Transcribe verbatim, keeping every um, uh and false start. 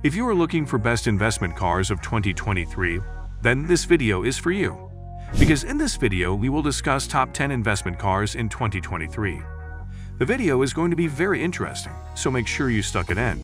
If you are looking for best investment cars of twenty twenty-three, then this video is for you. Because in this video, we will discuss top ten investment cars in twenty twenty-three. The video is going to be very interesting, so make sure you stuck it in.